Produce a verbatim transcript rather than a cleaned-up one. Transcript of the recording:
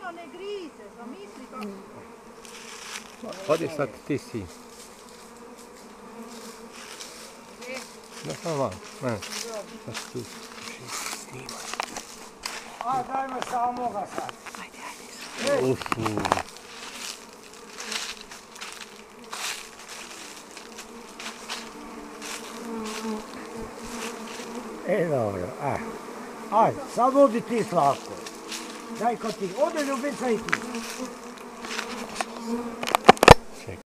ono ne grize, zamisli kako. Odi sad ti si. Ne sam van, ne. Sad tu snimaj. A dajme samoga sad. Ajde, ajde. Ufu. E, dobro, aj. Ajde, sad odi ti Slavko. Daj ko ti, ode Ljubica i ti.